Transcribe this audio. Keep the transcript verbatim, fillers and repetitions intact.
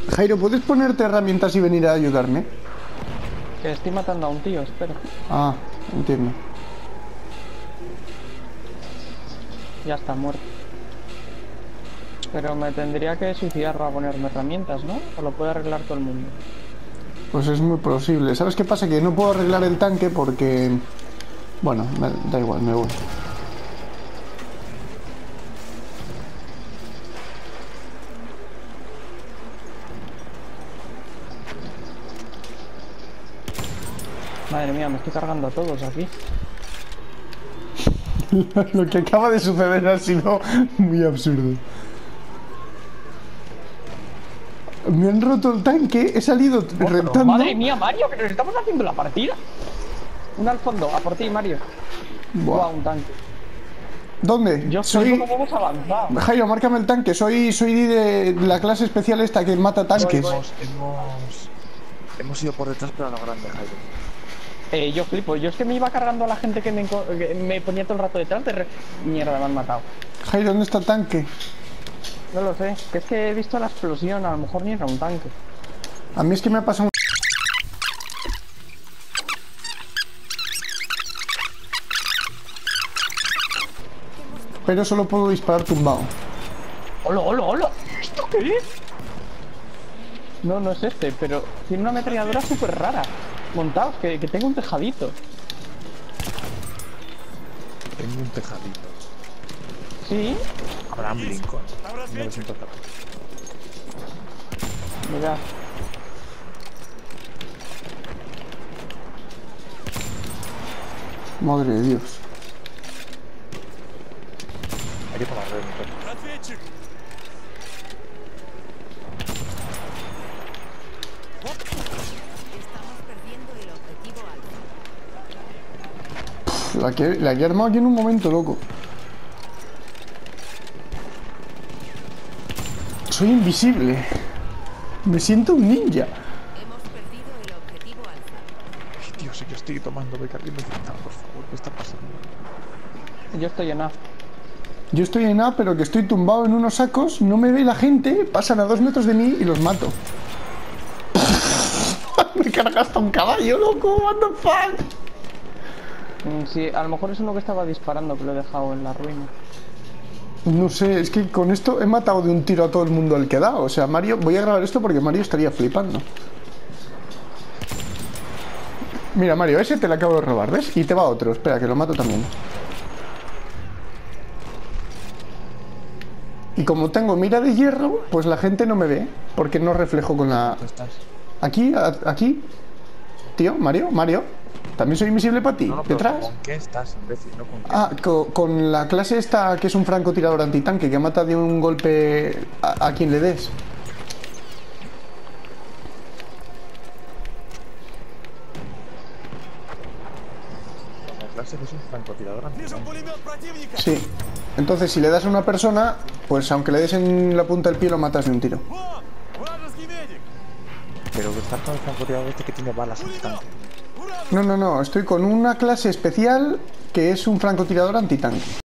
Jairo, ¿puedes ponerte herramientas y venir a ayudarme? Que estoy matando a un tío, espera. Ah, entiendo. Ya está muerto. Pero me tendría que suicidar para ponerme herramientas, ¿no? O lo puede arreglar todo el mundo. Pues es muy posible. ¿Sabes qué pasa? Que no puedo arreglar el tanque porque... Bueno, me, da igual, me voy. Madre mía, me estoy cargando a todos aquí. Lo que acaba de suceder ha sido muy absurdo. Me han roto el tanque, he salido rentando. Madre mía, Mario, que nos estamos haciendo la partida. Un al fondo, a por ti, Mario. Buah. Buah, un tanque. ¿Dónde? Yo soy... cómo hemos avanzado. Jairo, márcame el tanque. Soy, soy de la clase especial esta que mata tanques. Hemos, hemos, hemos ido por detrás, pero a lo grande, Jairo. Eh, yo flipo. Yo es que me iba cargando a la gente que me, que me ponía todo el rato detrás de... Re... Mierda, me han matado. Jairo, ¿dónde está el tanque? No lo sé. Que es que he visto la explosión. A lo mejor ni era un tanque. A mí es que me ha pasado un... Pero solo puedo disparar tumbado. ¡Hola, hola, hola! ¿Esto qué es? No, no es este, pero tiene una ametralladora súper rara. Montaos, que, que tengo un tejadito. Tengo un tejadito. Sí. Abraham Lincoln. mil novecientos catorce. Mirad. Madre de Dios. Hay que tomar red, Lincoln. La que, la que he armado aquí en un momento, loco. Soy invisible. Me siento un ninja. Hemos perdido el objetivo alfa. Ay, Dios, sí que estoy tomando beca. ¿Quién me está, por favor? ¿Qué está pasando? Yo estoy en A. Yo estoy en A, pero que estoy tumbado en unos sacos, no me ve la gente, pasan a dos metros de mí y los mato. Me carga hasta un caballo, loco, what the fuck. Mm, sí, a lo mejor es uno que estaba disparando, que lo he dejado en la ruina. No sé, es que con esto he matado de un tiro a todo el mundo al que he dado. O sea, Mario, voy a grabar esto porque Mario estaría flipando. Mira, Mario, ese te lo acabo de robar, ¿ves? Y te va otro, espera, que lo mato también. Y como tengo mira de hierro, pues la gente no me ve, porque no reflejo con la... ¿Dónde estás? Aquí, a- aquí. Tío, Mario, Mario. También soy invisible para ti, No, no, pero detrás. ¿con qué estás, imbécil? No con qué. Ah, co- con la clase esta que es un francotirador antitanque que mata de un golpe a, a quien le des. La clase que es un francotirador antitanque. Sí. Entonces, si le das a una persona, pues aunque le des en la punta del pie, lo matas de un tiro. Pero que estás con el francotirador este que tiene balas antitanque. No, no, no. Estoy con una clase especial que es un francotirador antitanque.